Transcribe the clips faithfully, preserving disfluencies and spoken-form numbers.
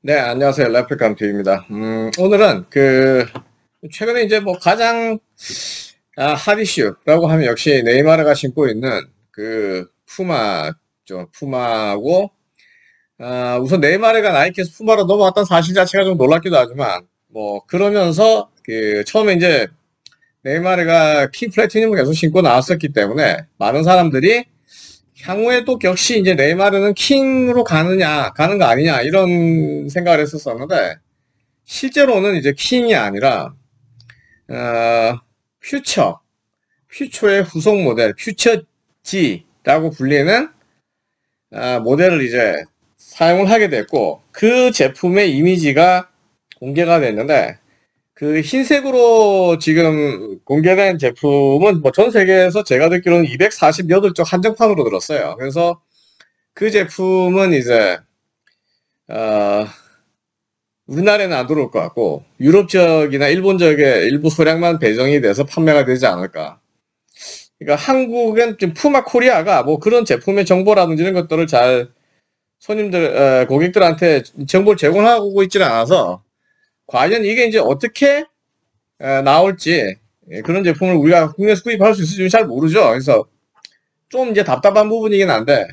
네, 안녕하세요. 레플칸트입니다. 음, 오늘은 그, 최근에 이제 뭐 가장, 아, 핫 이슈라고 하면 역시 네이마르가 신고 있는 그, 푸마죠. 푸마고, 아, 우선 네이마르가 나이키에서 푸마로 넘어왔던 사실 자체가 좀 놀랍기도 하지만, 뭐, 그러면서 그, 처음에 이제 네이마르가 킹 플래티늄을 계속 신고 나왔었기 때문에, 많은 사람들이 향후에 또 역시 이제 네이마르는 킹으로 가느냐, 가는 거 아니냐, 이런 생각을 했었었는데, 실제로는 이제 킹이 아니라, 어, 퓨처, 퓨처의 후속 모델, 퓨처지라고 불리는, 아, 모델을 이제 사용을 하게 됐고, 그 제품의 이미지가 공개가 됐는데, 그 흰색으로 지금 공개된 제품은 뭐 전 세계에서 제가 듣기로는 이백사십팔 쪽 한정판으로 들었어요. 그래서 그 제품은 이제 어, 우리나라에는 안 들어올 것 같고 유럽 지역이나 일본 지역에 일부 소량만 배정이 돼서 판매가 되지 않을까. 그러니까 한국은 지금 푸마 코리아가 뭐 그런 제품의 정보라든지 이런 것들을 잘 손님들 어, 고객들한테 정보를 제공하고 있지는 않아서 과연 이게 이제 어떻게 에, 나올지 예, 그런 제품을 우리가 국내에서 구입할 수 있을지 잘 모르죠. 그래서 좀 이제 답답한 부분이긴 한데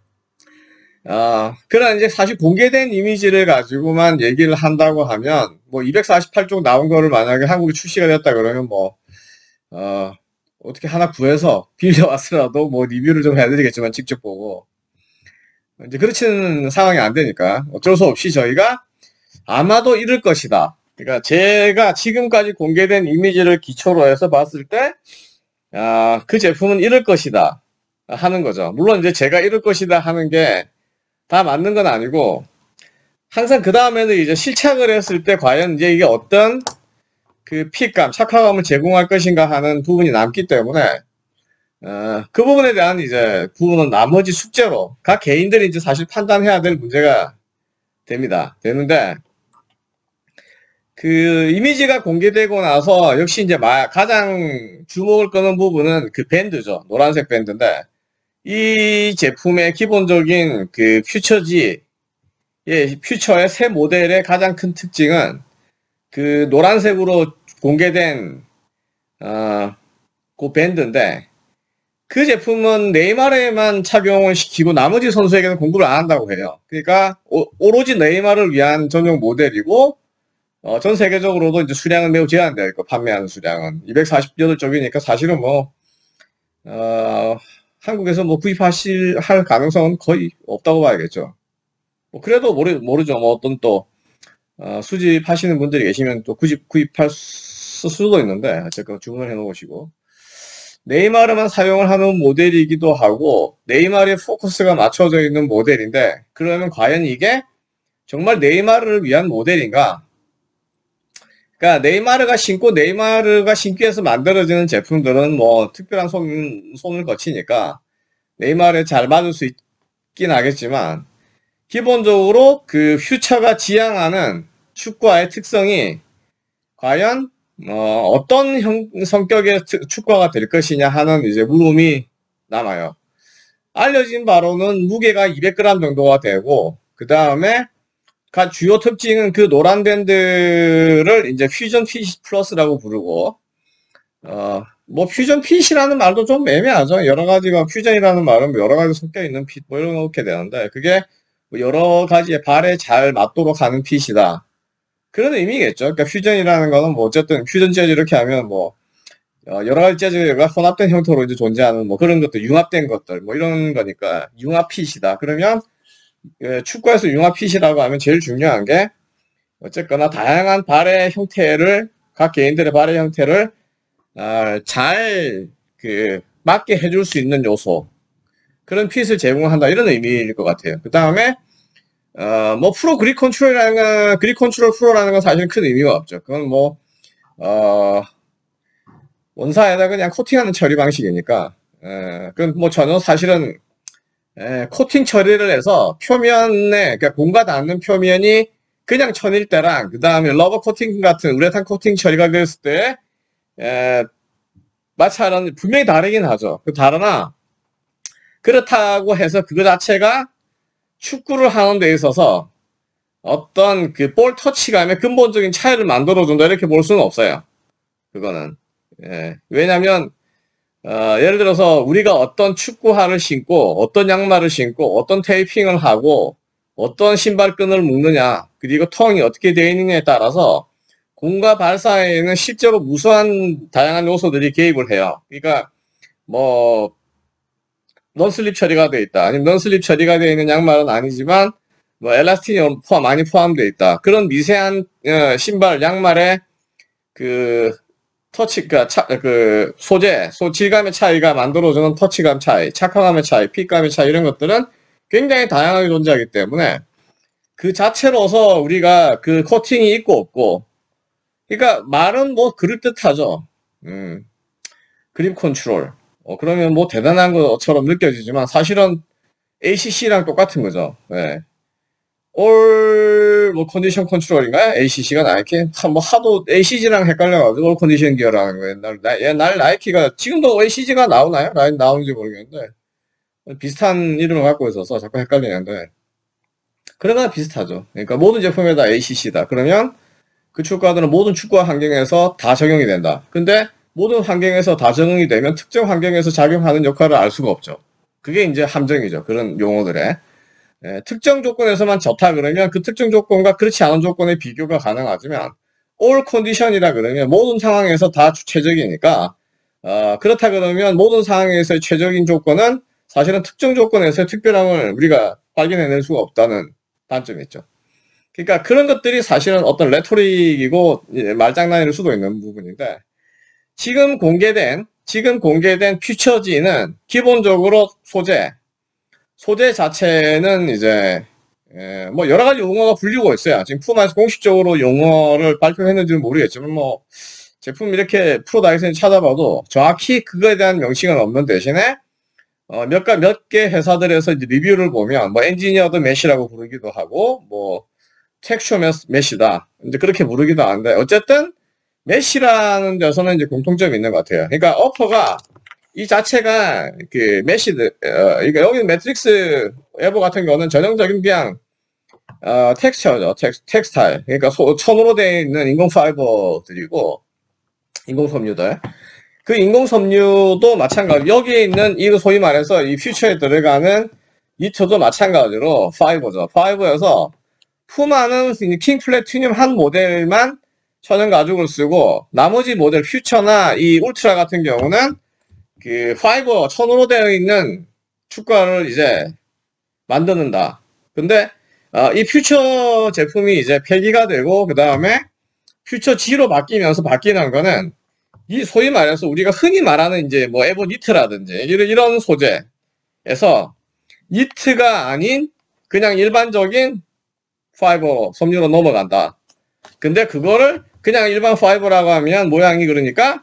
어, 그런 이제 사실 공개된 이미지를 가지고만 얘기를 한다고 하면 뭐 이백사십팔 쪽 나온 거를 만약에 한국에 출시가 됐다 그러면 뭐 어, 어떻게 하나 구해서 빌려왔으라도 뭐 리뷰를 좀 해야 되겠지만 직접 보고 이제 그렇지는 상황이 안 되니까 어쩔 수 없이 저희가 아마도 이럴 것이다. 그러니까 제가 지금까지 공개된 이미지를 기초로 해서 봤을 때, 아, 그 제품은 이럴 것이다. 하는 거죠. 물론 이제 제가 이럴 것이다 하는 게 다 맞는 건 아니고, 항상 그 다음에는 이제 실착을 했을 때 과연 이제 이게 어떤 그 핏감, 착화감을 제공할 것인가 하는 부분이 남기 때문에, 어, 그 부분에 대한 이제 부분은 나머지 숙제로 각 개인들이 이제 사실 판단해야 될 문제가 됩니다. 되는데, 그 이미지가 공개되고 나서 역시 이제 가장 주목을 끄는 부분은 그 밴드죠. 노란색 밴드인데 이 제품의 기본적인 그 퓨처지, 예, 퓨처의 새 모델의 가장 큰 특징은 그 노란색으로 공개된 어, 그 밴드인데 그 제품은 네이마르에만 착용을 시키고 나머지 선수에게는 공급을 안 한다고 해요. 그러니까 오, 오로지 네이마르를 위한 전용 모델이고 어, 전 세계적으로도 이제 수량은 매우 제한되어 있고, 판매하는 수량은. 이백사십팔 쪽이니까 사실은 뭐, 어, 한국에서 뭐 구입하실, 할 가능성은 거의 없다고 봐야겠죠. 뭐, 그래도 모르, 모르죠. 뭐 어떤 또, 어, 수집하시는 분들이 계시면 또 구입, 구입할 수도 있는데, 어쨌건 주문을 해 놓으시고. 네이마르만 사용을 하는 모델이기도 하고, 네이마르의 포커스가 맞춰져 있는 모델인데, 그러면 과연 이게 정말 네이마르를 위한 모델인가? 그러니까 네이마르가 신고 네이마르가 신기 위해서 만들어지는 제품들은 뭐 특별한 손, 손을 거치니까 네이마르에 잘 맞을 수 있긴 하겠지만 기본적으로 그 퓨처가 지향하는 축구화의 특성이 과연 어, 어떤 형, 성격의 축구화가 될 것이냐 하는 이제 물음이 남아요. 알려진 바로는 무게가 이백 그램 정도가 되고 그 다음에 가 주요 특징은 그 노란 밴드를 이제 퓨전 핏 플러스라고 부르고, 어, 뭐 퓨전 핏이라는 말도 좀 애매하죠. 여러 가지가 퓨전이라는 말은 여러 가지 섞여 있는 핏, 뭐 이렇게 되는데, 그게 여러 가지의 발에 잘 맞도록 하는 핏이다. 그런 의미겠죠. 그러니까 퓨전이라는 거는 뭐 어쨌든 퓨전 재즈 이렇게 하면 뭐, 어, 여러 가지 재즈가 혼합된 형태로 이제 존재하는 뭐 그런 것들, 융합된 것들, 뭐 이런 거니까, 융합 핏이다. 그러면, 예, 축구에서 융합 핏이라고 하면 제일 중요한 게 어쨌거나 다양한 발의 형태를 각 개인들의 발의 형태를 아, 잘 그 맞게 해줄 수 있는 요소 그런 핏을 제공한다 이런 의미일 것 같아요. 그 다음에 어, 뭐 프로 그립 컨트롤이라는 건 그립 컨트롤 프로라는 건 사실 큰 의미가 없죠. 그건 뭐 어, 원사에다 그냥 코팅하는 처리 방식이니까 에, 그건 뭐 전혀 사실은 에, 코팅 처리를 해서 표면에 그러니까 공과 닿는 표면이 그냥 천일 때랑 그 다음에 러버 코팅 같은 우레탄 코팅 처리가 됐을 때 에, 마찰은 분명히 다르긴 하죠. 그 다르나 그렇다고 해서 그거 자체가 축구를 하는 데 있어서 어떤 그 볼 터치감의 근본적인 차이를 만들어준다 이렇게 볼 수는 없어요. 그거는. 예. 왜냐면 어, 예를 들어서 우리가 어떤 축구화를 신고 어떤 양말을 신고 어떤 테이핑을 하고 어떤 신발끈을 묶느냐 그리고 통이 어떻게 되어 있느냐에 따라서 공과 발 사이에는 실제로 무수한 다양한 요소들이 개입을 해요. 그러니까 뭐 넌슬립 처리가 되어 있다. 아니면 넌슬립 처리가 되어 있는 양말은 아니지만 뭐 엘라스틴이 포함, 많이 포함되어 있다. 그런 미세한 어, 신발, 양말의 그 터치, 그, 차, 그 소재, 소 질감의 차이가 만들어주는 터치감 차이, 착화감의 차이, 핏감의 차이 이런 것들은 굉장히 다양하게 존재하기 때문에 그 자체로서 우리가 그 코팅이 있고 없고, 그러니까 말은 뭐 그럴듯하죠. 음, 그립 컨트롤. 어, 그러면 뭐 대단한 것처럼 느껴지지만 사실은 에이씨씨랑 똑같은 거죠. 네. 올, 뭐, 컨디션 컨트롤인가요? 에이씨씨가 나이키? 하, 뭐, 하도 에이씨지랑 헷갈려가지고, 올 컨디션 기어라는 거예요. 옛날, 나, 옛날 나이키가, 지금도 에이씨지가 나오나요? 라인 나오는지 모르겠는데. 비슷한 이름을 갖고 있어서 자꾸 헷갈리는데. 그러나 비슷하죠. 그러니까 모든 제품에다 에이씨씨다. 그러면 그 축구화들은 모든 축구화 환경에서 다 적용이 된다. 근데 모든 환경에서 다 적용이 되면 특정 환경에서 작용하는 역할을 알 수가 없죠. 그게 이제 함정이죠. 그런 용어들의. 예, 특정 조건에서만 좋다 그러면 그 특정 조건과 그렇지 않은 조건의 비교가 가능하지만 all condition이라 그러면 모든 상황에서 다 최적이니까 어, 그렇다 그러면 모든 상황에서의 최적인 조건은 사실은 특정 조건에서의 특별함을 우리가 발견해낼 수가 없다는 단점이 있죠. 그러니까 그런 것들이 사실은 어떤 레토릭이고 말장난일 수도 있는 부분인데 지금 공개된 지금 공개된 퓨처지는 기본적으로 소재 소재 자체는 이제 예, 뭐 여러 가지 용어가 불리고 있어요. 지금 푸마에서 공식적으로 용어를 발표했는지는 모르겠지만 뭐 제품 이렇게 프로다이슨이 찾아봐도 정확히 그거에 대한 명칭은 없는 대신에 어, 몇, 몇 개 회사들에서 이제 리뷰를 보면 뭐 엔지니어드 메시라고 부르기도 하고 뭐 텍스처 메시다 이제 그렇게 부르기도 하는데 어쨌든 메시라는 데서는 이제 공통점이 있는 것 같아요. 그러니까 어퍼가 이 자체가 그 메시드 어, 그러니까 여기 매트릭스 에버 같은 경우는 전형적인 그냥 어, 텍스처죠. 텍스, 텍스타일. 그러니까 소, 천으로 되어 있는 인공 파이버들이고 인공 섬유들. 그 인공 섬유도 마찬가지. 여기에 있는 이 소위 말해서 이 퓨처에 들어가는 니트도 마찬가지로 파이버죠. 파이버여서 푸마는 킹 플래티늄 한 모델만 천연 가죽을 쓰고 나머지 모델 퓨처나 이 울트라 같은 경우는 그 파이버 천으로 되어 있는 축구화를 이제 만드는다. 근데 어, 이 퓨처 제품이 이제 폐기가 되고 그 다음에 퓨처 G로 바뀌면서 바뀌는 거는 이 소위 말해서 우리가 흔히 말하는 이제 뭐 에버 니트라든지 이런 이런 소재에서 니트가 아닌 그냥 일반적인 파이버 섬유로 넘어간다. 근데 그거를 그냥 일반 파이버라고 하면 모양이 그러니까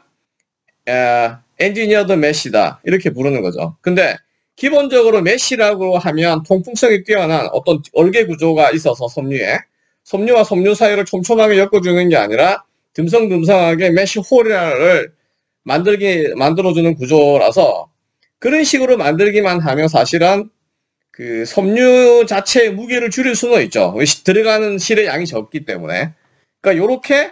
에, 엔지니어드 메시다 이렇게 부르는 거죠. 근데 기본적으로 메시라고 하면 통풍성이 뛰어난 어떤 얼개 구조가 있어서 섬유에 섬유와 섬유 사이를 촘촘하게 엮어주는 게 아니라 듬성듬성하게 메시 홀을 만들기 만들어주는 구조라서 그런 식으로 만들기만 하면 사실은 그 섬유 자체의 무게를 줄일 수는 있죠. 들어가는 실의 양이 적기 때문에. 그러니까 요렇게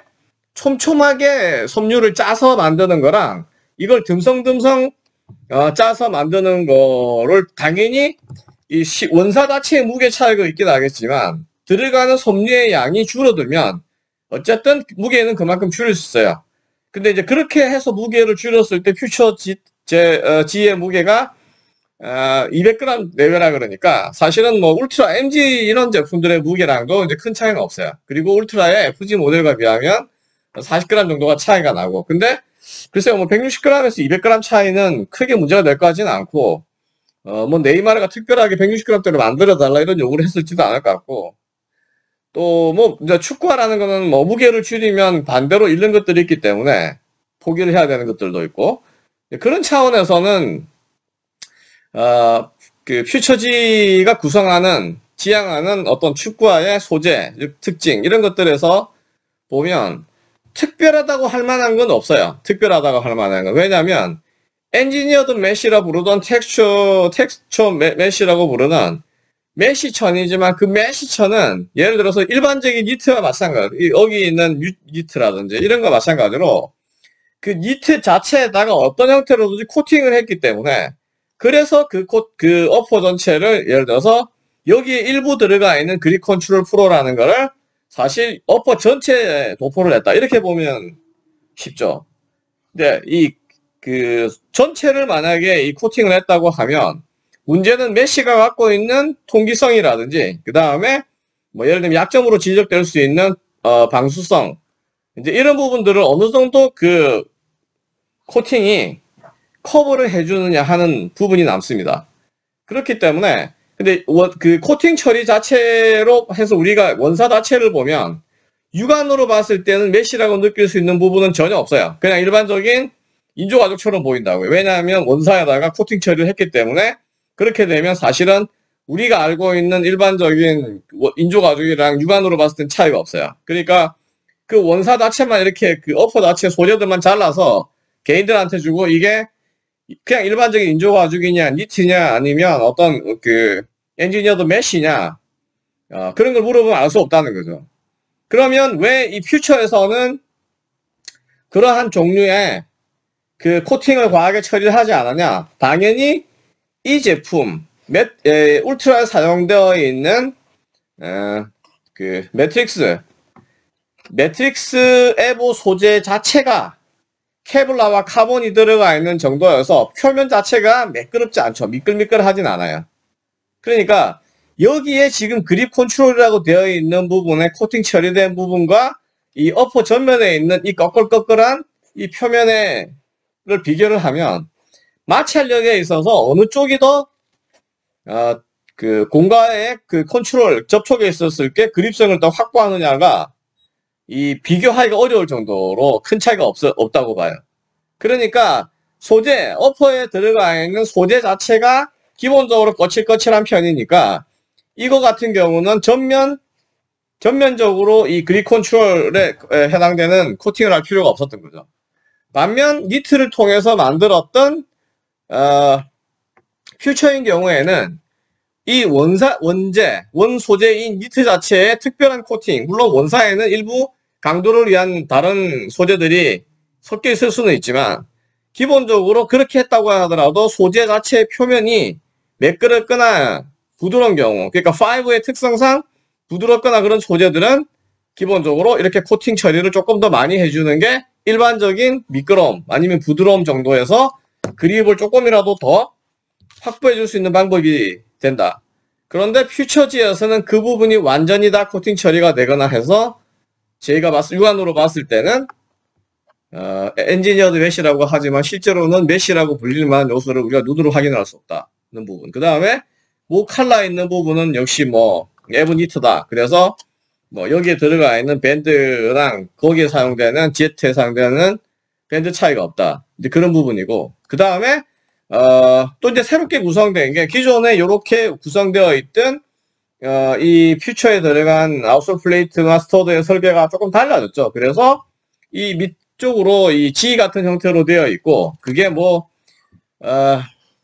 촘촘하게 섬유를 짜서 만드는 거랑 이걸 듬성듬성 어, 짜서 만드는 거를 당연히 이 시, 원사 자체의 무게 차이가 있긴 하겠지만 들어가는 섬유의 양이 줄어들면 어쨌든 무게는 그만큼 줄일 수 있어요. 근데 이제 그렇게 해서 무게를 줄였을 때 퓨처 G, 제, 어, G의 무게가 어, 이백 그램 내외라 그러니까 사실은 뭐 울트라 엠지 이런 제품들의 무게랑도 이제 큰 차이는 없어요. 그리고 울트라의 에프지 모델과 비하면 사십 그램 정도가 차이가 나고 근데 글쎄요 뭐 백육십 그램에서 이백 그램 차이는 크게 문제가 될 것 같지는 않고 어, 뭐 네이마르가 특별하게 백육십 그램대로 만들어달라 이런 요구를 했을지도 않을 것 같고 또 뭐 이제 축구화라는 거는 뭐 무게를 줄이면 반대로 잃는 것들이 있기 때문에 포기를 해야 되는 것들도 있고 그런 차원에서는 어, 그 퓨처지가 구성하는 지향하는 어떤 축구화의 소재, 특징 이런 것들에서 보면 특별하다고 할 만한 건 없어요. 특별하다고 할 만한 건. 왜냐면 엔지니어드 메시라 부르던 텍스처 텍스처 메시라고 부르는 메쉬천이지만 그 메쉬천은 예를 들어서 일반적인 니트와 마찬가지로 여기 있는 니트라든지 이런 거 마찬가지로 그 니트 자체에다가 어떤 형태로든지 코팅을 했기 때문에 그래서 그 코, 그 어퍼 전체를 예를 들어서 여기에 일부 들어가 있는 그립 컨트롤 프로라는 거를 사실 어퍼 전체에 도포를 했다. 이렇게 보면 쉽죠. 근데 이 그 전체를 만약에 이 코팅을 했다고 하면 문제는 메쉬가 갖고 있는 통기성이라든지 그 다음에 뭐 예를 들면 약점으로 지적될 수 있는 어 방수성 이제 이런 부분들을 어느 정도 그 코팅이 커버를 해주느냐 하는 부분이 남습니다. 그렇기 때문에 근데 그 코팅 처리 자체로 해서 우리가 원사 자체를 보면 육안으로 봤을 때는 메쉬라고 느낄 수 있는 부분은 전혀 없어요. 그냥 일반적인 인조가죽처럼 보인다고요. 왜냐하면 원사에다가 코팅 처리를 했기 때문에 그렇게 되면 사실은 우리가 알고 있는 일반적인 인조가죽이랑 육안으로 봤을 땐 차이가 없어요. 그러니까 그 원사 자체만 이렇게 그 어퍼 자체 소재들만 잘라서 개인들한테 주고 이게 그냥 일반적인 인조가죽이냐 니트냐 아니면 어떤 그 엔지니어드 메쉬냐 어, 그런 걸 물어보면 알 수 없다는 거죠. 그러면 왜 이 퓨처에서는 그러한 종류의 그 코팅을 과하게 처리를 하지 않았냐? 당연히 이 제품 매, 에, 울트라에 사용되어 있는 어, 그 매트릭스 매트릭스 에보 소재 자체가 케블라와 카본이 들어가 있는 정도여서 표면 자체가 매끄럽지 않죠. 미끌미끌하진 않아요. 그러니까 여기에 지금 그립 컨트롤이라고 되어 있는 부분에 코팅 처리된 부분과 이 어퍼 전면에 있는 이 꺼끌꺼끌한 이 표면을 비교를 하면 마찰력에 있어서 어느 쪽이 더 어, 그 공과의 그 컨트롤 접촉에 있었을 때 그립성을 더 확보하느냐가 이 비교하기가 어려울 정도로 큰 차이가 없, 없다고 봐요. 그러니까 소재, 어퍼에 들어가 있는 소재 자체가 기본적으로 거칠거칠한 편이니까 이거 같은 경우는 전면, 전면적으로 이 그립 컨트롤에 해당되는 코팅을 할 필요가 없었던 거죠. 반면 니트를 통해서 만들었던 어, 퓨처인 경우에는 이 원사, 원재, 원소재인 니트 자체에 특별한 코팅, 물론 원사에는 일부 강도를 위한 다른 소재들이 섞여 있을 수는 있지만 기본적으로 그렇게 했다고 하더라도 소재 자체의 표면이 매끄럽거나 부드러운 경우, 그러니까 파이브의 특성상 부드럽거나 그런 소재들은 기본적으로 이렇게 코팅 처리를 조금 더 많이 해주는 게 일반적인 미끄러움 아니면 부드러움 정도에서 그립을 조금이라도 더 확보해 줄 수 있는 방법이 된다. 그런데 퓨처지에서는 그 부분이 완전히 다 코팅 처리가 되거나 해서 저희가 봤을, 육안으로 봤을 때는 어, 엔지니어드 메쉬라고 하지만 실제로는 메쉬라고 불릴 만한 요소를 우리가 눈으로 확인할 수 없다는 부분. 그 다음에 목 칼라 있는 부분은 역시 뭐 에브니트다. 그래서 뭐 여기에 들어가 있는 밴드랑 거기에 사용되는 제트에 사용되는 밴드 차이가 없다. 이제 그런 부분이고 그 다음에 어, 또 이제 새롭게 구성된 게 기존에 이렇게 구성되어 있던 어, 이 퓨처에 들어간 아웃솔 플레이트나 스터드의 설계가 조금 달라졌죠. 그래서 이 밑쪽으로 이 G 같은 형태로 되어 있고 그게 뭐 어,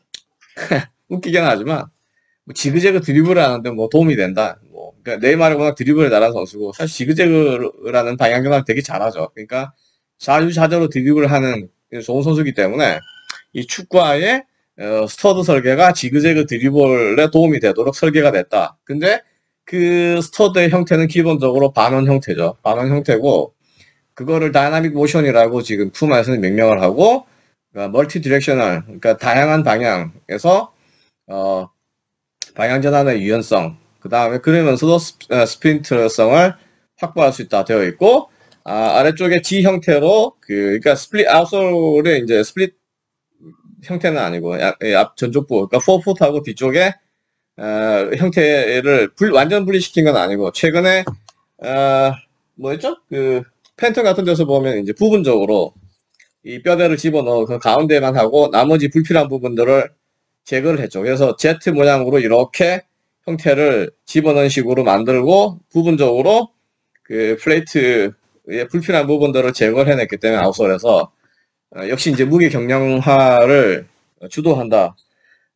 웃기긴 하지만 뭐 지그재그 드리블을 하는데 뭐 도움이 된다. 뭐 그러니까 내 말에 워낙 드리블을 잘하는 선수고 사실 지그재그라는 방향 전환을 되게 잘하죠. 그러니까 자유자재로 드리블을 하는 좋은 선수이기 때문에 이 축구화의 어, 스터드 설계가 지그재그 드리블에 도움이 되도록 설계가 됐다. 근데 그 스터드의 형태는 기본적으로 반원 형태죠. 반원 형태고 그거를 다이나믹 모션이라고 지금 푸마에서는 명명을 하고 그러니까 멀티 디렉셔널 그러니까 다양한 방향에서 어, 방향 전환의 유연성 그 다음에 그러면서도 스프린트성을 확보할 수 있다 되어 있고 아, 아래쪽에 G 형태로 그 그러니까 스플릿 아웃솔의 이제 스플릿 형태는 아니고 앞 전족부 그러니까 포풋하고 뒤쪽에 어, 형태를 불, 완전 분리시킨 건 아니고 최근에 어, 뭐였죠? 그 팬텀 같은 데서 보면 이제 부분적으로 이 뼈대를 집어넣어 그 가운데만 하고 나머지 불필요한 부분들을 제거를 했죠. 그래서 Z 모양으로 이렇게 형태를 집어넣은 식으로 만들고 부분적으로 그 플레이트의 불필요한 부분들을 제거를 해냈기 때문에 아웃솔에서 어, 역시 이제 무게 경량화를 주도한다.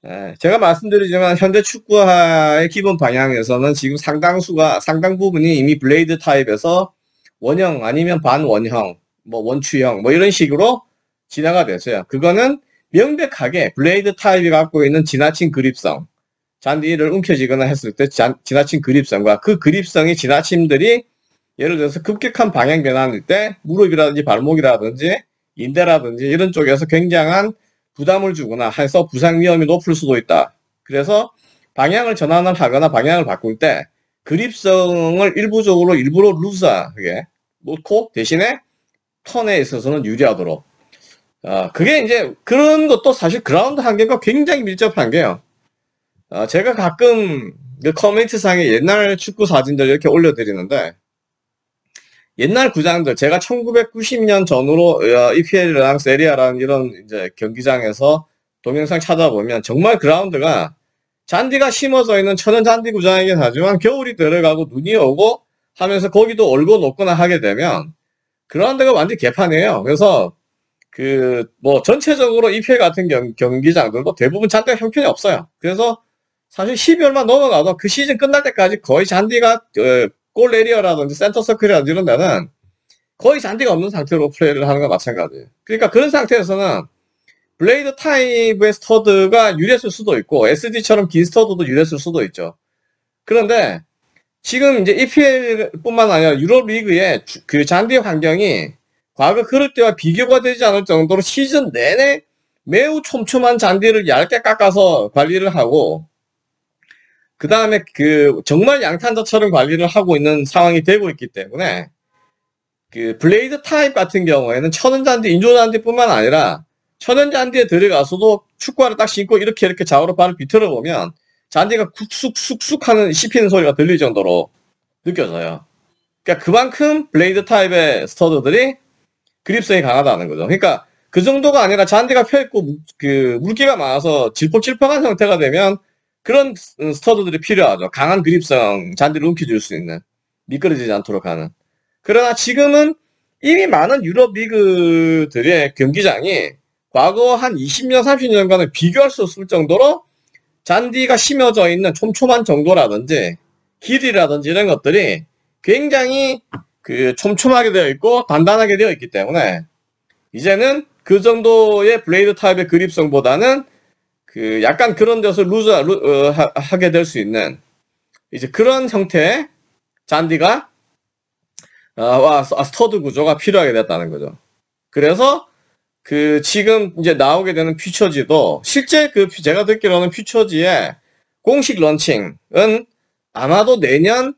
예, 제가 말씀드리지만 현대 축구화의 기본 방향에서는 지금 상당수가 상당 부분이 이미 블레이드 타입에서 원형 아니면 반원형, 뭐 원추형 뭐 이런 식으로 진화가 됐어요. 그거는 명백하게 블레이드 타입이 갖고 있는 지나친 그립성, 잔디를 움켜쥐거나 했을 때 자, 지나친 그립성과 그 그립성의 지나침들이 예를 들어서 급격한 방향 변화일 때 무릎이라든지 발목이라든지 인대라든지 이런 쪽에서 굉장한 부담을 주거나 해서 부상 위험이 높을 수도 있다. 그래서 방향을 전환을 하거나 방향을 바꿀 때 그립성을 일부적으로 일부러 루즈하게 놓고 대신에 턴에 있어서는 유리하도록. 어, 그게 이제 그런 것도 사실 그라운드 환경과 굉장히 밀접한 게요. 어, 제가 가끔 그 커뮤니티 상에 옛날 축구 사진들 이렇게 올려드리는데 옛날 구장들, 제가 천구백구십 년 전후로 이피엘이랑 세리아랑 이런 이제 경기장에서 동영상 찾아보면 정말 그라운드가 잔디가 심어져 있는 천연 잔디 구장이긴 하지만 겨울이 들어가고 눈이 오고 하면서 거기도 얼고 녹거나 하게 되면 그라운드가 완전 개판이에요. 그래서 그 뭐 전체적으로 이피엘 같은 경, 경기장들도 대부분 잔디가 형편이 없어요. 그래서 사실 십이월만 넘어가도 그 시즌 끝날 때까지 거의 잔디가 어, 골 에리어라든지 센터 서클이라든지 이런 데는 거의 잔디가 없는 상태로 플레이를 하는 건 마찬가지예요. 그러니까 그런 상태에서는 블레이드 타입의 스터드가 유리했을 수도 있고 에스디처럼 긴 스터드도 유리했을 수도 있죠. 그런데 지금 이제 이피엘뿐만 아니라 유럽 리그의 그 잔디 환경이 과거 그럴 때와 비교가 되지 않을 정도로 시즌 내내 매우 촘촘한 잔디를 얇게 깎아서 관리를 하고 그 다음에 그 정말 양탄자처럼 관리를 하고 있는 상황이 되고 있기 때문에 그 블레이드 타입 같은 경우에는 천연잔디, 인조잔디뿐만 아니라 천연잔디에 들어가서도 축구화를 딱 신고 이렇게 이렇게 좌우로 발을 비틀어 보면 잔디가 쿡쑥쑥쑥 하는 씹히는 소리가 들릴 정도로 느껴져요. 그러니까 그만큼 블레이드 타입의 스터드들이 그립성이 강하다는 거죠. 그러니까 그 정도가 아니라 잔디가 펴있고 그 물기가 많아서 질퍽질퍽한 형태가 되면 그런 스터드들이 필요하죠. 강한 그립성, 잔디를 움켜줄 수 있는, 미끄러지지 않도록 하는. 그러나 지금은 이미 많은 유럽 리그들의 경기장이 과거 한 이십 년, 삼십 년간을 비교할 수 없을 정도로 잔디가 심어져 있는 촘촘한 정도라든지 길이라든지 이런 것들이 굉장히 그 촘촘하게 되어 있고 단단하게 되어 있기 때문에 이제는 그 정도의 블레이드 타입의 그립성보다는 그 약간 그런 데서 루즈 루, 어, 하, 하게 될 수 있는 이제 그런 형태의 잔디가 어, 와 스터드 구조가 필요하게 됐다는 거죠. 그래서 그 지금 이제 나오게 되는 퓨처지도 실제 그 제가 듣기로는 퓨처지의 공식 런칭은 아마도 내년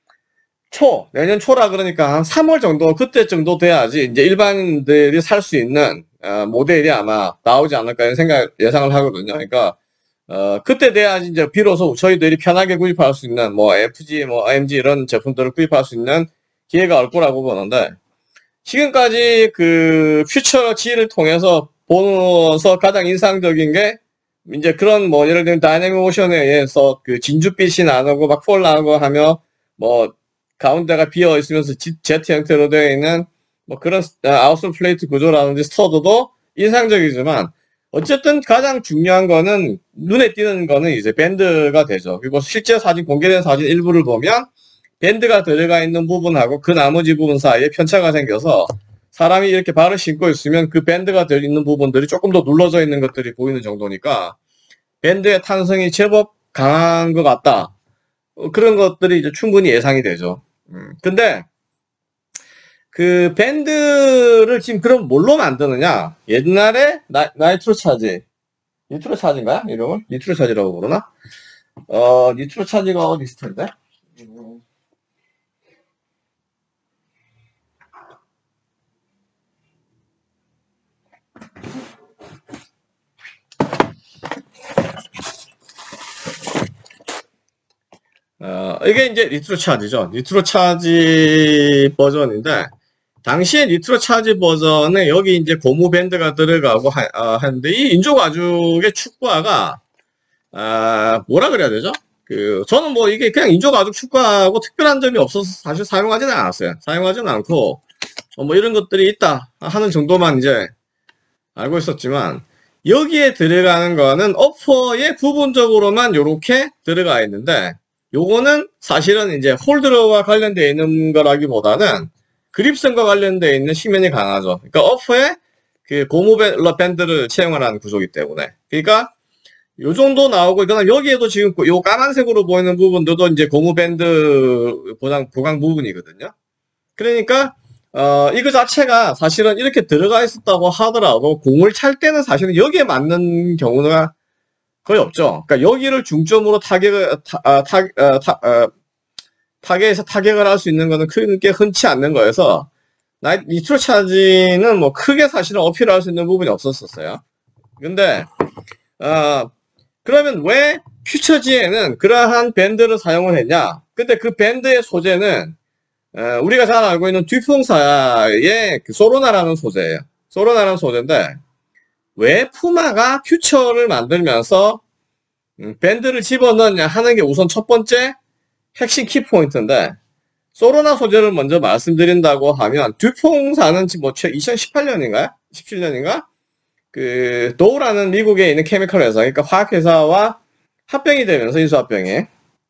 초, 내년 초라 그러니까 한 삼월 정도 그때 정도 돼야지 이제 일반인들이 살 수 있는 어, 모델이 아마 나오지 않을까 이런 생각 예상을 하거든요. 그러니까 어, 그때 돼야지 이제 비로소 저희들이 편하게 구입할 수 있는 뭐 에프지, 뭐 엠지 이런 제품들을 구입할 수 있는 기회가 올 거라고 보는데 지금까지 그 퓨처지를 통해서 보면서 가장 인상적인 게 이제 그런 뭐 예를 들면 다이내믹 모션에 의해서 그 진주빛이 나고 막 폴 나고 하며 뭐 가운데가 비어 있으면서 제트 형태로 되어 있는 뭐 그런 아웃솔 플레이트 구조라든지 스터드도 인상적이지만 어쨌든 가장 중요한 거는 눈에 띄는 거는 이제 밴드가 되죠. 그리고 실제 사진 공개된 사진 일부를 보면 밴드가 들어가 있는 부분하고 그 나머지 부분 사이에 편차가 생겨서 사람이 이렇게 발을 신고 있으면 그 밴드가 들어있는 부분들이 조금 더 눌러져 있는 것들이 보이는 정도니까 밴드의 탄성이 제법 강한 것 같다. 그런 것들이 이제 충분히 예상이 되죠. 음, 근데 그 밴드를 지금 그럼 뭘로 만드느냐? 옛날에 나, 나이트로 차지, 니트로 차지인가요? 이름을? 니트로 차지라고 부르나? 어, 니트로 차지가 어디 있을 텐데? 음. 어, 이게 이제 니트로 차지죠. 니트로 차지 버전인데, 당시에 니트로 차지 버전에 여기 이제 고무 밴드가 들어가고 하, 어, 하는데, 이 인조 가죽의 축구화가, 아, 뭐라 그래야 되죠? 그, 저는 뭐 이게 그냥 인조 가죽 축구화하고 특별한 점이 없어서 사실 사용하지는 않았어요. 사용하지는 않고, 어, 뭐 이런 것들이 있다 하는 정도만 이제 알고 있었지만, 여기에 들어가는 거는 어퍼에 부분적으로만 요렇게 들어가 있는데, 요거는 사실은 이제 홀드러와 관련되어 있는 거라기보다는 그립선과 관련되어 있는 측면이 강하죠. 그러니까 어퍼에 그 고무 밴드를 채용하는 구조이기 때문에. 그러니까 요 정도 나오고, 그다음 여기에도 지금 요 까만색으로 보이는 부분들도 이제 고무 밴드 보강, 보강 부분이거든요. 그러니까 어, 이거 자체가 사실은 이렇게 들어가 있었다고 하더라도 공을 찰 때는 사실은 여기에 맞는 경우가 거의 없죠. 그러니까 여기를 중점으로 타격을, 타, 아, 타, 아, 타, 아, 타겟에서 타격을 할 수 있는 거는 크게 흔치 않는 거여서, 나이, 니트로 차지는 뭐 크게 사실은 어필할 수 있는 부분이 없었었어요. 근데, 어, 그러면 왜 퓨처지에는 그러한 밴드를 사용을 했냐? 근데 그 밴드의 소재는 어, 우리가 잘 알고 있는 듀퐁사의 그 소로나라는 소재예요. 소로나라는 소재인데, 왜 푸마가 퓨처를 만들면서 음, 밴드를 집어넣냐 하는 게 우선 첫 번째 핵심 키포인트인데, 소로나 소재를 먼저 말씀드린다고 하면 듀퐁사는 뭐 이천십팔 년인가요? 십칠 년인가? 그 도우라는 미국에 있는 케미컬 회사, 그러니까 화학회사와 합병이 되면서 인수합병이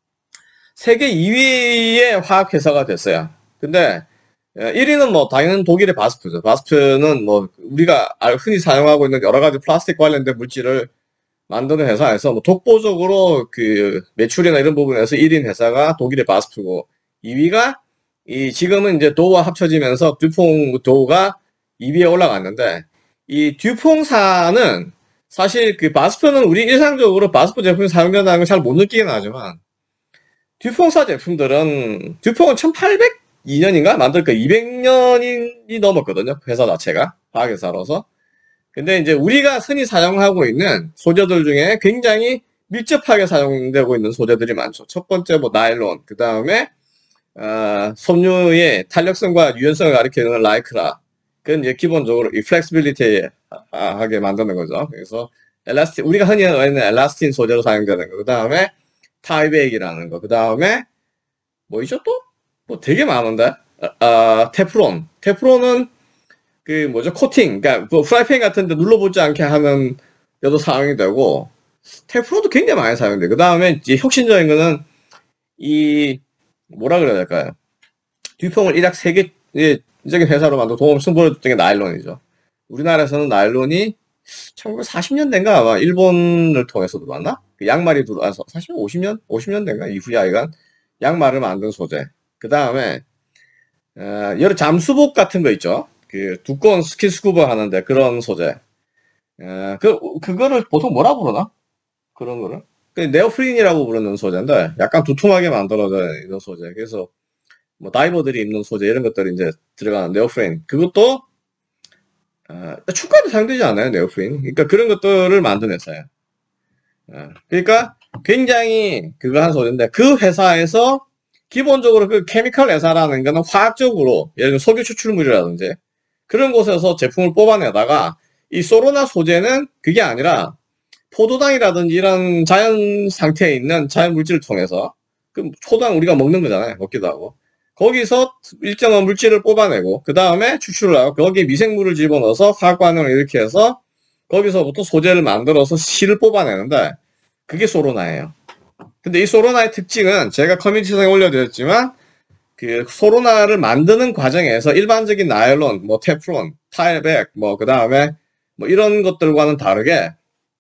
세계 이 위의 화학회사가 됐어요. 근데 일 위는 뭐 당연히 독일의 바스프죠. 바스프는 뭐 우리가 흔히 사용하고 있는 여러 가지 플라스틱 관련된 물질을 만드는 회사에서 뭐 독보적으로 그 매출이나 이런 부분에서 일 인 회사가 독일의 바스프고, 이 위가 이 지금은 이제 도우와 합쳐지면서 듀퐁 도우가 이 위에 올라갔는데, 이 듀퐁사는 사실 그 바스프는 우리 일상적으로 바스프 제품이 사용된다는 걸 잘 못 느끼긴 하지만, 듀퐁사 제품들은, 듀퐁은 천팔백이 년인가? 만들까 이백 년이 넘었거든요. 회사 자체가. 화학회사로서. 근데 이제 우리가 흔히 사용하고 있는 소재들 중에 굉장히 밀접하게 사용되고 있는 소재들이 많죠. 첫 번째 뭐 나일론, 그 다음에 어, 섬유의 탄력성과 유연성을 가리키는 라이크라. 그건 이제 기본적으로 이 플렉시빌리티하게 만드는 거죠. 그래서 엘라스틴, 우리가 흔히 하는 엘라스틴 소재로 사용되는 거. 그 다음에 타이백이라는 거. 그 다음에 뭐 있죠 또? 뭐 되게 많은데? 아, 아, 테프론. 테프론은 그 뭐죠? 코팅. 그러니까 뭐 프라이팬 같은 데 눌러보지 않게 하는 데도 사용이 되고, 테프론도 굉장히 많이 사용돼. 그 다음에 이제 혁신적인 거는 이 뭐라 그래야 될까요? 듀퐁을 일약 세계적인 회사로 만든 도움 승부를 줬던 게 나일론이죠. 우리나라에서는 나일론이 천구백사십 년대인가 아마 일본을 통해서 들어왔나? 그 양말이 들어와서 사실 오십 년? 오십 년대인가 이후에 하여간 양말을 만든 소재. 그 다음에 어, 여러 잠수복 같은 거 있죠. 그 두꺼운 스킨스쿠버 하는데 그런 소재. 어, 그 그거를 보통 뭐라 부르나? 그런 거를 그 네오프린이라고 부르는 소재인데 약간 두툼하게 만들어져 있는 소재. 그래서 뭐 다이버들이 입는 소재 이런 것들이 이제 들어가는 네오프린. 그것도 어, 축구에도 사용되지 않아요, 네오프린. 그러니까 그런 것들을 만든 회사예요. 어, 그러니까 굉장히 그거 한 소재인데, 그 회사에서 기본적으로 그 케미컬 회사라는 거는 화학적으로 예를 들면 석유 추출물이라든지 그런 곳에서 제품을 뽑아내다가, 이 소로나 소재는 그게 아니라 포도당이라든지 이런 자연 상태에 있는 자연 물질을 통해서, 그 포도당 우리가 먹는 거잖아요, 먹기도 하고, 거기서 일정한 물질을 뽑아내고 그 다음에 추출을 하고 거기에 미생물을 집어넣어서 화학 반응을 일으켜서 거기서부터 소재를 만들어서 실을 뽑아내는데, 그게 소로나예요. 근데 이 소로나의 특징은 제가 커뮤니티상에 올려드렸지만, 그 소로나를 만드는 과정에서 일반적인 나일론, 뭐 테프론, 타일백, 뭐 그 다음에 뭐 이런 것들과는 다르게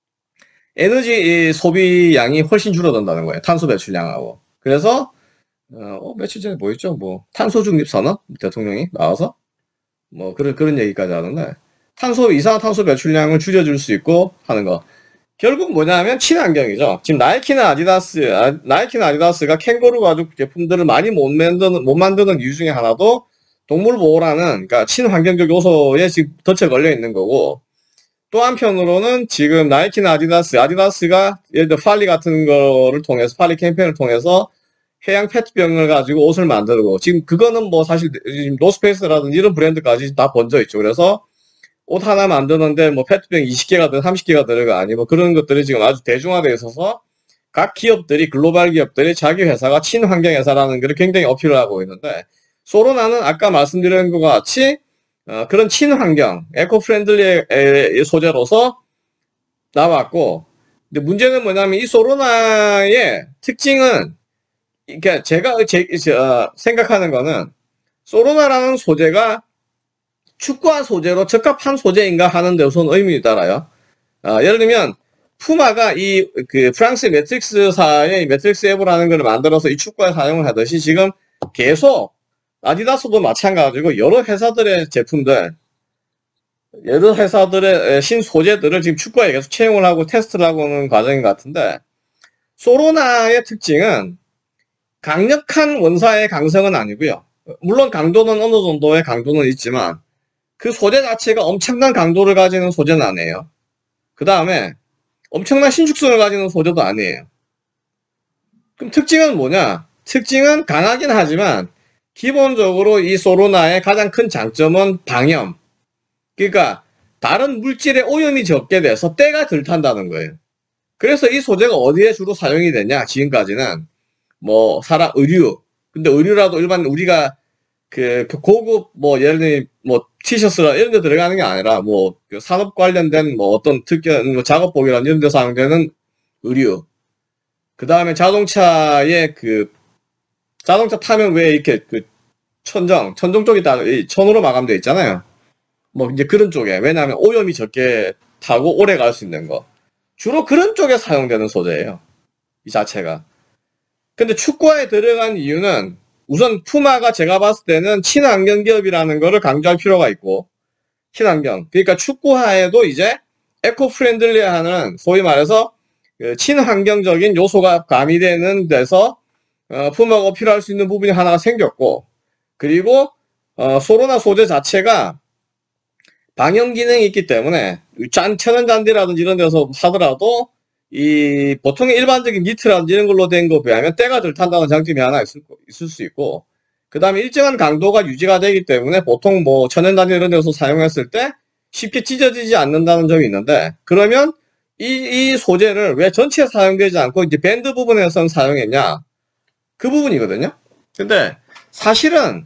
에너지 소비량이 훨씬 줄어든다는 거예요. 탄소 배출량하고. 그래서 어, 며칠 전에 뭐 있죠? 뭐 탄소 중립 선언 대통령이 나와서 뭐 그런 그런 얘기까지 하는데, 탄소 이산화탄소 배출량을 줄여줄 수 있고 하는 거. 결국 뭐냐면 친환경이죠. 지금 나이키나 아디다스, 아, 나이키나 아디다스가 캥거루 가죽 제품들을 많이 못 만드는, 못 만드는 이유 중에 하나도 동물보호라는, 그러니까 친환경적 요소에 지금 덫에 걸려 있는 거고, 또 한편으로는 지금 나이키나 아디다스, 아디다스가 예를 들어 팔리 같은 거를 통해서, 팔리 캠페인을 통해서 해양 페트병을 가지고 옷을 만들고, 지금 그거는 뭐 사실 노스페이스라든지 이런 브랜드까지 다 번져 있죠. 그래서 옷 하나 만드는데 뭐 페트병 이십 개가 삼십 개가 들어가 아니 뭐 그런 것들이 지금 아주 대중화되어 있어서 각 기업들이, 글로벌 기업들이 자기 회사가 친환경 회사라는 걸 굉장히 어필을 하고 있는데, 소로나는 아까 말씀드린 것 같이 어, 그런 친환경, 에코 프렌들리 소재로서 나왔고, 근데 문제는 뭐냐면 이 소로나의 특징은, 그러니까 제가 제, 어, 생각하는 거는 소로나라는 소재가 축구화 소재로 적합한 소재인가 하는 데 우선 의문이 따라요. 어, 예를 들면 푸마가 이 그 프랑스 매트릭스사의 매트릭스 앱이라는 걸 만들어서 이 축구화에 사용을 하듯이 지금 계속 아디다스도 마찬가지고 여러 회사들의 제품들, 여러 회사들의 신소재들을 지금 축구화에 계속 채용을 하고 테스트를 하고 오는 과정인 것 같은데, 소로나의 특징은 강력한 원사의 강성은 아니고요. 물론 강도는 어느 정도의 강도는 있지만 그 소재 자체가 엄청난 강도를 가지는 소재는 아니에요. 그 다음에 엄청난 신축성을 가지는 소재도 아니에요. 그럼 특징은 뭐냐? 특징은 강하긴 하지만 기본적으로 이 소로나의 가장 큰 장점은 방염. 그러니까 다른 물질의 오염이 적게 돼서 때가 덜 탄다는 거예요. 그래서 이 소재가 어디에 주로 사용이 되냐? 지금까지는 뭐 사람 의류. 근데 의류라도 일반 우리가 그 고급 뭐 예를 들면 뭐 티셔츠라 이런 데 들어가는 게 아니라 뭐 그 산업 관련된 뭐 어떤 특별 뭐 작업복이나 이런 데 사용되는 의류. 그 다음에 자동차의 그 자동차 타면 왜 이렇게 그 천정 천정 쪽이 다 천으로 마감되어 있잖아요. 뭐 이제 그런 쪽에, 왜냐하면 오염이 적게 타고 오래 갈 수 있는 거, 주로 그런 쪽에 사용되는 소재예요, 이 자체가. 근데 축구화에 들어간 이유는 우선 푸마가 제가 봤을 때는 친환경 기업이라는 거를 강조할 필요가 있고, 친환경, 그러니까 축구화에도 이제 에코 프렌들리하는, 소위 말해서 그 친환경적인 요소가 가미되는 데서 어, 푸마가 어필할 수 있는 부분이 하나가 생겼고, 그리고 어, 소로나 소재 자체가 방염 기능이 있기 때문에 짠 천연잔디라든지 이런 데서 하더라도 이 보통의 일반적인 니트라든지 이런 걸로 된 거 비하면 때가 덜 탄다는 장점이 하나 있을, 있을 수 있고, 그 다음에 일정한 강도가 유지가 되기 때문에 보통 뭐 천연잔디 이런 데서 사용했을 때 쉽게 찢어지지 않는다는 점이 있는데, 그러면 이, 이 소재를 왜 전체에 사용되지 않고 이제 밴드 부분에서는 사용했냐, 그 부분이거든요. 근데 사실은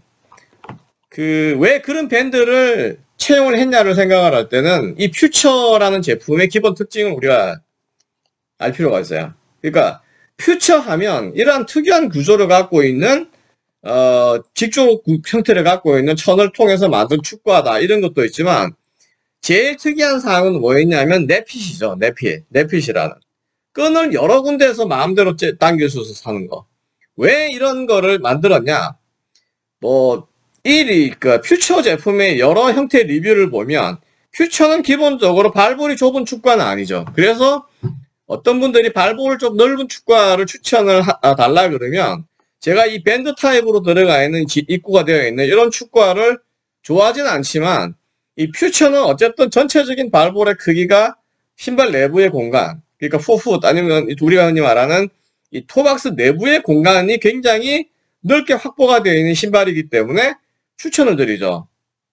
그 왜 그런 밴드를 채용을 했냐를 생각을 할 때는 이 퓨처라는 제품의 기본 특징을 우리가 알 필요가 있어요. 그러니까 퓨처 하면 이러한 특이한 구조를 갖고 있는 어 직조 형태를 갖고 있는 천을 통해서 만든 축구화다, 이런 것도 있지만 제일 특이한 사항은 뭐였냐면 넷핏이죠. 넷핏. 넷핏이라는 끈을 여러 군데에서 마음대로 당길 수 있어서 사는 거. 왜 이런 거를 만들었냐? 뭐 이 그 퓨처 제품의 여러 형태의 리뷰를 보면 퓨처는 기본적으로 발볼이 좁은 축구화는 아니죠. 그래서 어떤 분들이 발볼 좀 넓은 축구화를 추천을 하, 달라 그러면 제가 이 밴드 타입으로 들어가 있는 입구가 되어 있는 이런 축구화를 좋아하진 않지만, 이 퓨처는 어쨌든 전체적인 발볼의 크기가 신발 내부의 공간, 그러니까 포풋 아니면 우리가 흔히 말하는 이 토박스 내부의 공간이 굉장히 넓게 확보가 되어 있는 신발이기 때문에 추천을 드리죠.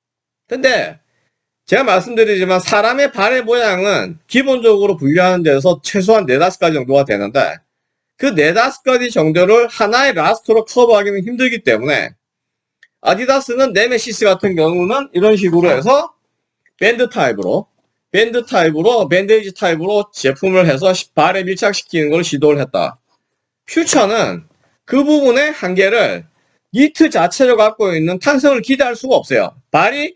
근데 제가 말씀드리지만 사람의 발의 모양은 기본적으로 분류하는 데서 최소한 네다섯 가지 정도가 되는데, 그 네다섯 가지 정도를 하나의 라스트로 커버하기는 힘들기 때문에 아디다스는 네메시스 같은 경우는 이런 식으로 해서 밴드 타입으로 밴드 타입으로 밴데이지 타입으로 제품을 해서 발에 밀착시키는 걸 시도를 했다. 퓨처는 그 부분의 한계를 니트 자체로 갖고 있는 탄성을 기대할 수가 없어요. 발이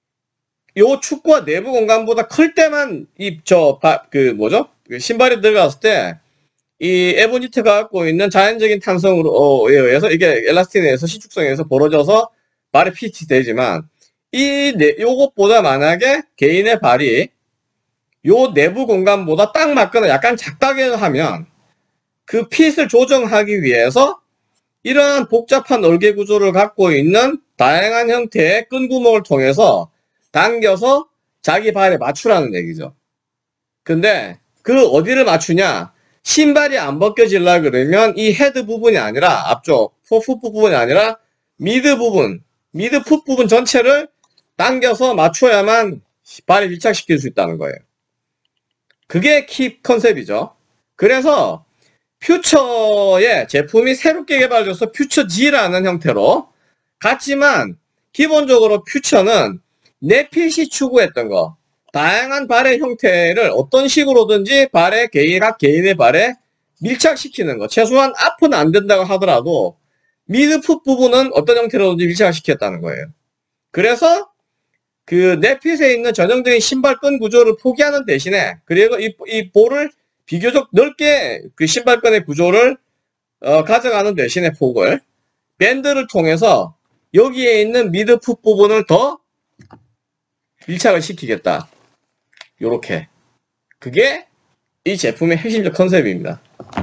요 축구화 내부 공간보다 클 때만 이 저 그 뭐죠? 신발이 들어갔을 때 이 에보니트가 갖고 있는 자연적인 탄성으로 에 의해서 이게 엘라스틴에 의해서 신축성에 의해서 벌어져서 발에 핏이 되지만, 이 네, 요것보다 만약에 개인의 발이 요 내부 공간보다 딱 맞거나 약간 작다게 하면 그 핏을 조정하기 위해서 이러한 복잡한 얼개 구조를 갖고 있는 다양한 형태의 끈구멍을 통해서 당겨서 자기 발에 맞추라는 얘기죠. 근데 그 어디를 맞추냐? 신발이 안 벗겨질라 그러면 이 헤드 부분이 아니라 앞쪽 포풋 부분이 아니라 미드 부분, 미드 풋 부분 전체를 당겨서 맞춰야만 발에 밀착시킬 수 있다는 거예요. 그게 키 컨셉이죠. 그래서 퓨처의 제품이 새롭게 개발돼서 퓨처 G라는 형태로 같지만, 기본적으로 퓨처는 넷핏이 추구했던 거, 다양한 발의 형태를 어떤 식으로든지 발의 개인, 각 개인의 발에 밀착시키는 거. 최소한 앞은 안 된다고 하더라도 미드풋 부분은 어떤 형태로든지 밀착시켰다는 거예요. 그래서 그 내핏에 있는 전형적인 신발끈 구조를 포기하는 대신에, 그리고 이, 이 볼을 비교적 넓게 그 신발끈의 구조를 어, 가져가는 대신에 폭을 밴드를 통해서 여기에 있는 미드풋 부분을 더 밀착을 시키겠다. 요렇게. 그게 이 제품의 핵심적 컨셉입니다.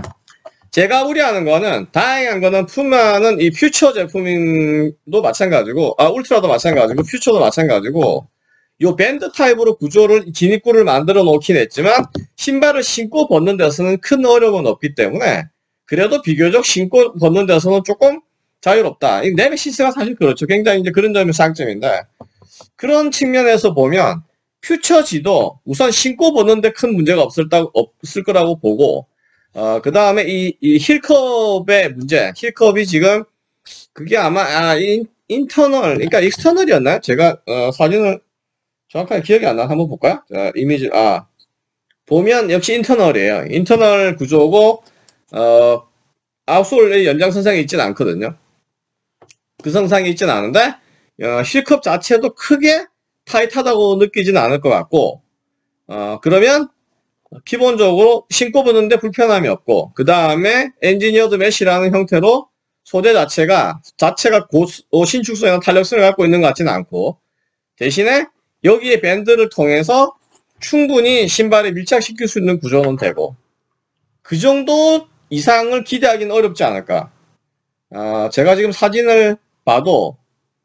제가 우려하는 거는, 다행한 거는 푸마는 이 퓨처 제품도 마찬가지고, 아, 울트라도 마찬가지고, 퓨처도 마찬가지고, 요 밴드 타입으로 구조를, 진입구를 만들어 놓긴 했지만, 신발을 신고 벗는 데서는 큰 어려움은 없기 때문에, 그래도 비교적 신고 벗는 데서는 조금 자유롭다. 이 네메시스가 사실 그렇죠. 굉장히 이제 그런 점이 장점인데, 그런 측면에서 보면, 퓨처지도 우선 신고 벗는데 큰 문제가 없을, 없을 거라고 보고, 어, 그 다음에 이, 이 힐컵의 문제, 힐컵이 지금, 그게 아마, 아, 인, 인터널, 그러니까 익스터널이었나요? 제가, 어, 사진을 정확하게 기억이 안 나. 한번 볼까요? 자, 이미지, 아, 보면 역시 인터널이에요. 인터널 구조고, 어, 아웃솔의 연장선상에 있지는 않거든요. 그 성상에 있지는 않은데, 어, 힐컵 자체도 크게 타이트하다고 느끼지는 않을 것 같고, 어, 그러면, 기본적으로 신고 벗는데 불편함이 없고, 그 다음에 엔지니어드 메쉬라는 형태로 소재 자체가 자체가 고, 신축성이나 탄력성을 갖고 있는 것 같지는 않고, 대신에 여기에 밴드를 통해서 충분히 신발에 밀착시킬 수 있는 구조는 되고, 그 정도 이상을 기대하기는 어렵지 않을까. 아, 제가 지금 사진을 봐도,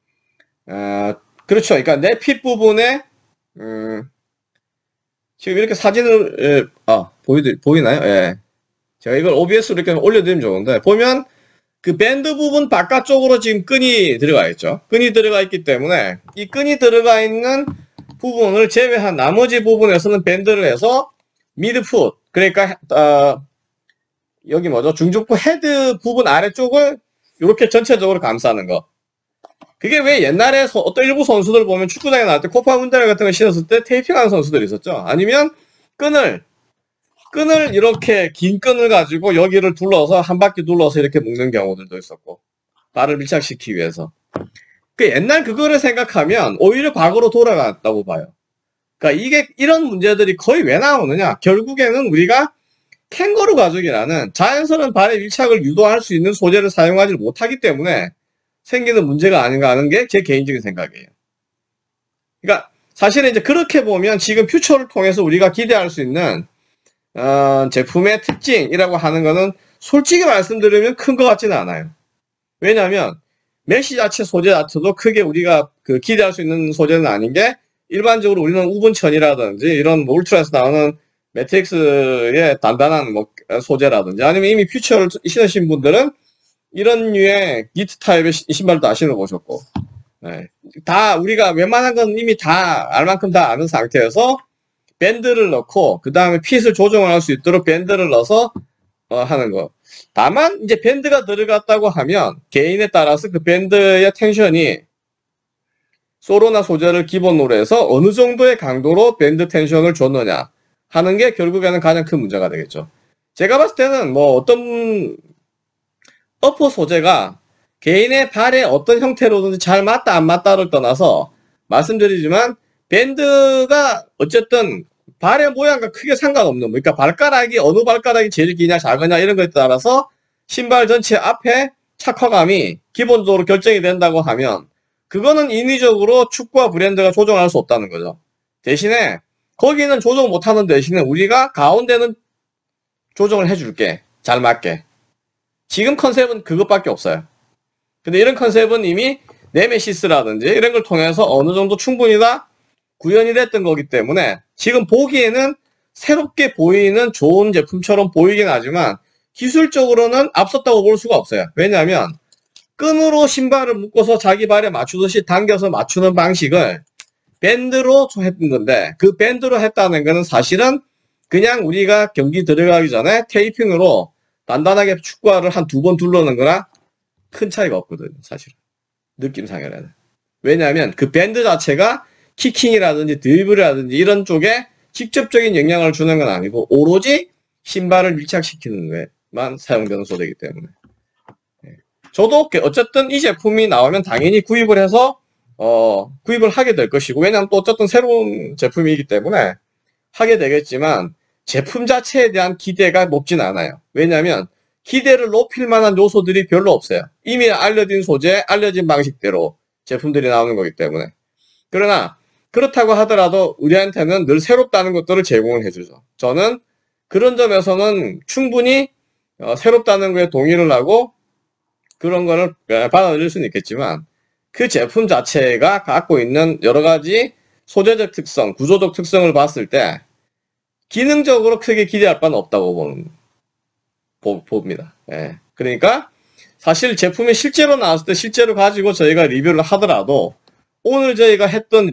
아, 그렇죠. 그러니까 내 핏 부분에 음, 지금 이렇게 사진을, 예, 아, 보이, 보이나요? 예. 제가 이걸 오비에스로 이렇게 올려드리면 좋은데, 보면 그 밴드 부분 바깥쪽으로 지금 끈이 들어가 있죠. 끈이 들어가 있기 때문에 이 끈이 들어가 있는 부분을 제외한 나머지 부분에서는 밴드를 해서 미드풋, 그러니까, 어, 여기 뭐죠? 중족부 헤드 부분 아래쪽을 이렇게 전체적으로 감싸는 거. 그게 왜 옛날에 서, 어떤 일부 선수들 보면 축구장에 나갈 때 코파 문다리 같은 거 신었을 때 테이핑하는 선수들이 있었죠. 아니면 끈을 끈을 이렇게 긴 끈을 가지고 여기를 둘러서 한 바퀴 둘러서 이렇게 묶는 경우들도 있었고, 발을 밀착시키기 위해서. 그 옛날 그거를 생각하면 오히려 과거로 돌아갔다고 봐요. 그러니까 이게 이런 문제들이 거의 왜 나오느냐? 결국에는 우리가 캥거루 가죽이라는 자연스러운 발의 밀착을 유도할 수 있는 소재를 사용하지 못하기 때문에 생기는 문제가 아닌가 하는 게 제 개인적인 생각이에요. 그러니까 사실은 이제 그렇게 보면 지금 퓨처를 통해서 우리가 기대할 수 있는 어, 제품의 특징이라고 하는 거는 솔직히 말씀드리면 큰 것 같지는 않아요. 왜냐하면 메쉬 자체 소재 자체도 크게 우리가 그 기대할 수 있는 소재는 아닌 게, 일반적으로 우리는 우분천이라든지 이런 뭐 울트라에서 나오는 매트릭스의 단단한 뭐 소재라든지, 아니면 이미 퓨처를 신으신 분들은 이런 류의 니트 타입의 신발도 다 신어보셨고, 네. 다 우리가 웬만한 건 이미 다 알 만큼 다 아는 상태여서 밴드를 넣고 그 다음에 핏을 조정을 할 수 있도록 밴드를 넣어서 어, 하는 거. 다만 이제 밴드가 들어갔다고 하면 개인에 따라서 그 밴드의 텐션이 소로나 소재를 기본으로 해서 어느 정도의 강도로 밴드 텐션을 줬느냐 하는 게 결국에는 가장 큰 문제가 되겠죠. 제가 봤을 때는 뭐 어떤 어퍼 소재가 개인의 발에 어떤 형태로든지 잘 맞다 안 맞다를 떠나서 말씀드리지만, 밴드가 어쨌든 발의 모양과 크게 상관없는, 그러니까 발가락이 어느 발가락이 제일 기냐 작으냐 이런 것에 따라서 신발 전체 앞에 착화감이 기본적으로 결정이 된다고 하면, 그거는 인위적으로 축구와 브랜드가 조정할 수 없다는 거죠. 대신에 거기는 조정 못하는 대신에 우리가 가운데는 조정을 해줄게, 잘 맞게. 지금 컨셉은 그것밖에 없어요. 근데 이런 컨셉은 이미 네메시스라든지 이런 걸 통해서 어느 정도 충분히 다 구현이 됐던 거기 때문에 지금 보기에는 새롭게 보이는 좋은 제품처럼 보이긴 하지만 기술적으로는 앞섰다고 볼 수가 없어요. 왜냐하면 끈으로 신발을 묶어서 자기 발에 맞추듯이 당겨서 맞추는 방식을 밴드로 했던 건데, 그 밴드로 했다는 거는 사실은 그냥 우리가 경기 들어가기 전에 테이핑으로 단단하게 축구화를 한 두 번 둘러는 거나 큰 차이가 없거든요, 사실은. 느낌상에는. 왜냐하면 그 밴드 자체가 키킹이라든지 드리블이라든지 이런 쪽에 직접적인 영향을 주는 건 아니고 오로지 신발을 밀착시키는 데만 사용되는 소재이기 때문에. 저도 어쨌든 이 제품이 나오면 당연히 구입을 해서 어 구입을 하게 될 것이고, 왜냐하면 또 어쨌든 새로운 제품이기 때문에 하게 되겠지만 제품 자체에 대한 기대가 높진 않아요. 왜냐하면 기대를 높일 만한 요소들이 별로 없어요. 이미 알려진 소재, 알려진 방식대로 제품들이 나오는 거기 때문에. 그러나 그렇다고 하더라도 우리한테는 늘 새롭다는 것들을 제공을 해주죠. 저는 그런 점에서는 충분히 어, 새롭다는 거에 동의를 하고 그런 거를 받아들일 수는 있겠지만, 그 제품 자체가 갖고 있는 여러 가지 소재적 특성, 구조적 특성을 봤을 때 기능적으로 크게 기대할 바는 없다고 보는, 보, 봅니다. 예. 그러니까 사실 제품이 실제로 나왔을 때 실제로 가지고 저희가 리뷰를 하더라도 오늘 저희가 했던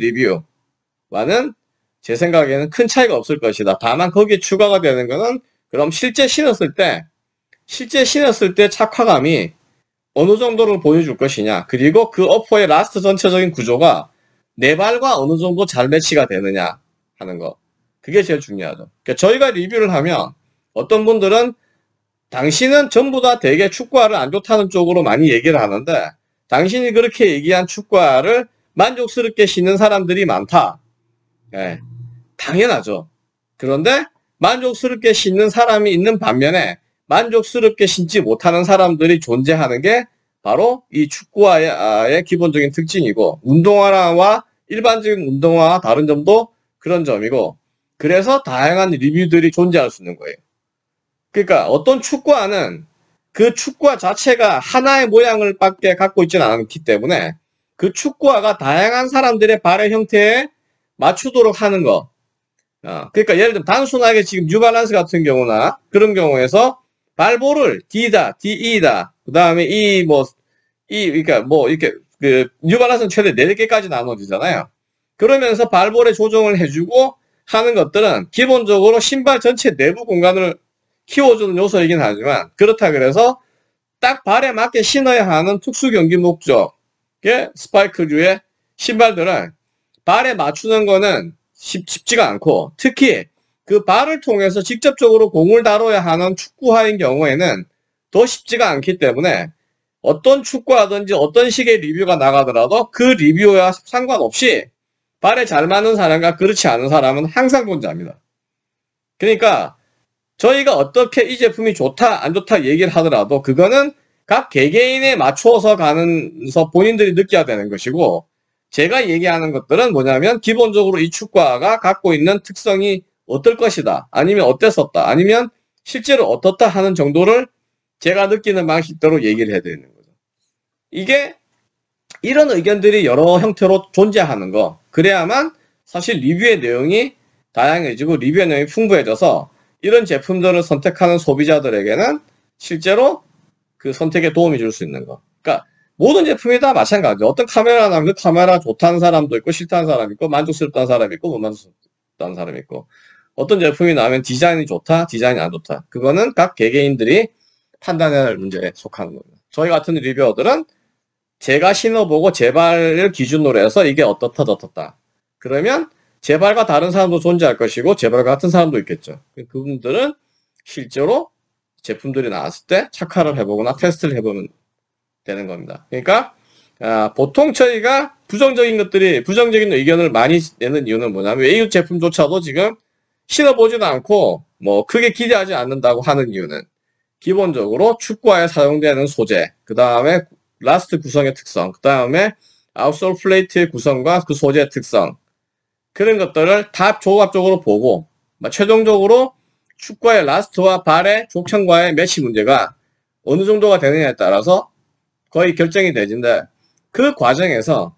리뷰와는 제 생각에는 큰 차이가 없을 것이다. 다만 거기에 추가가 되는 거는, 그럼 실제 신었을 때 실제 신었을 때 착화감이 어느 정도를 보여줄 것이냐, 그리고 그 어퍼의 라스트 전체적인 구조가 내 발과 어느 정도 잘 매치가 되느냐 하는 거, 그게 제일 중요하죠. 그러니까 저희가 리뷰를 하면 어떤 분들은 당신은 전부 다 되게 축구화를 안 좋다는 쪽으로 많이 얘기를 하는데, 당신이 그렇게 얘기한 축구화를 만족스럽게 신는 사람들이 많다. 예, 당연하죠. 그런데 만족스럽게 신는 사람이 있는 반면에 만족스럽게 신지 못하는 사람들이 존재하는 게 바로 이 축구화의 기본적인 특징이고, 운동화와 일반적인 운동화와 다른 점도 그런 점이고, 그래서 다양한 리뷰들이 존재할 수 있는 거예요. 그러니까 어떤 축구화는 그 축구화 자체가 하나의 모양을 밖에 갖고 있지는 않기 때문에 그 축구화가 다양한 사람들의 발의 형태에 맞추도록 하는 거. 어, 그러니까 예를 들면 단순하게 지금 뉴발란스 같은 경우나 그런 경우에서 발볼을 D다, 디이다, 그 다음에 이 뭐, 이, 그러니까 뭐 이렇게 그 뉴발란스는 최대 네 개까지 나눠지잖아요. 그러면서 발볼에 조정을 해주고 하는 것들은 기본적으로 신발 전체 내부 공간을 키워주는 요소이긴 하지만, 그렇다 그래서 딱 발에 맞게 신어야 하는 특수 경기 목적의 스파이크류의 신발들을 발에 맞추는 거는 쉽, 쉽지가 않고, 특히 그 발을 통해서 직접적으로 공을 다뤄야 하는 축구화인 경우에는 더 쉽지가 않기 때문에 어떤 축구하든지 어떤 식의 리뷰가 나가더라도 그 리뷰와 상관없이 발에 잘 맞는 사람과 그렇지 않은 사람은 항상 존재합니다. 그러니까 저희가 어떻게 이 제품이 좋다 안 좋다 얘기를 하더라도 그거는 각 개개인에 맞춰서 가면서 본인들이 느껴야 되는 것이고, 제가 얘기하는 것들은 뭐냐면 기본적으로 이 축구화가 갖고 있는 특성이 어떨 것이다, 아니면 어땠었다, 아니면 실제로 어떻다 하는 정도를 제가 느끼는 방식대로 얘기를 해드리는 거죠. 이게 이런 의견들이 여러 형태로 존재하는 거, 그래야만 사실 리뷰의 내용이 다양해지고 리뷰의 내용이 풍부해져서 이런 제품들을 선택하는 소비자들에게는 실제로 그 선택에 도움이 줄 수 있는 거. 그러니까 모든 제품이 다 마찬가지죠. 어떤 카메라 나면 그 카메라 좋다는 사람도 있고 싫다는 사람이 있고 만족스럽다는 사람이 있고 못 만족스럽다는 사람이 있고, 어떤 제품이 나오면 디자인이 좋다, 디자인이 안 좋다, 그거는 각 개개인들이 판단해야 할 문제에 속하는 겁니다. 저희 같은 리뷰어들은 제가 신어보고 제 발을 기준으로 해서 이게 어떻다 저떻다, 그러면 제 발과 다른 사람도 존재할 것이고 제 발과 같은 사람도 있겠죠. 그분들은 실제로 제품들이 나왔을 때 착화를 해보거나 테스트를 해보면 되는 겁니다. 그러니까 아, 보통 저희가 부정적인 것들이 부정적인 의견을 많이 내는 이유는 뭐냐면, 이 제품조차도 지금 신어보지도 않고 뭐 크게 기대하지 않는다고 하는 이유는 기본적으로 축구화에 사용되는 소재, 그 다음에 라스트 구성의 특성, 그 다음에 아웃솔 플레이트의 구성과 그 소재의 특성, 그런 것들을 다 종합적으로 보고 최종적으로 축구화의 라스트와 발의 족청과의 매치 문제가 어느 정도가 되느냐에 따라서 거의 결정이 되는데, 그 과정에서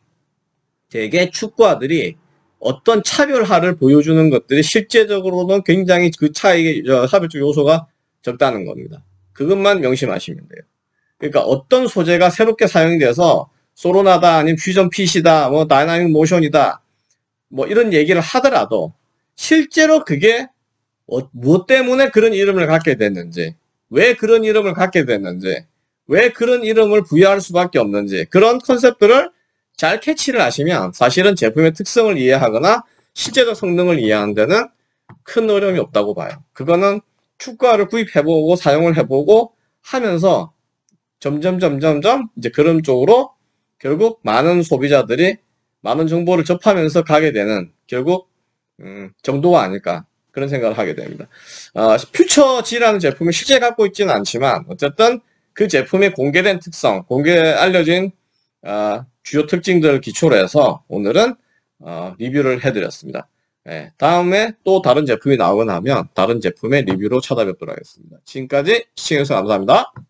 되게 축구화들이 어떤 차별화를 보여주는 것들이 실제적으로는 굉장히 그 차이의 차별적 요소가 적다는 겁니다. 그것만 명심하시면 돼요. 그러니까 어떤 소재가 새롭게 사용이 돼서 소로나다, 아니면 퓨전 핏이다, 뭐 다이나믹 모션이다, 뭐 이런 얘기를 하더라도 실제로 그게 어, 무엇 때문에 그런 이름을 갖게 됐는지, 왜 그런 이름을 갖게 됐는지, 왜 그런 이름을 부여할 수밖에 없는지, 그런 컨셉들을 잘 캐치를 하시면 사실은 제품의 특성을 이해하거나 실제적 성능을 이해하는 데는 큰 어려움이 없다고 봐요. 그거는 추가를 구입해보고 사용을 해보고 하면서 점점 점점점 이제 그런 쪽으로 결국 많은 소비자들이 많은 정보를 접하면서 가게 되는 결국 음, 정도가 아닐까 그런 생각을 하게 됩니다. 어, 퓨처지라는 제품이 실제 갖고 있지는 않지만 어쨌든 그 제품의 공개된 특성, 공개 알려진 어, 주요 특징들을 기초로 해서 오늘은 어, 리뷰를 해드렸습니다. 네, 다음에 또 다른 제품이 나오거나 하면 다른 제품의 리뷰로 찾아뵙도록 하겠습니다. 지금까지 시청해주셔서 감사합니다.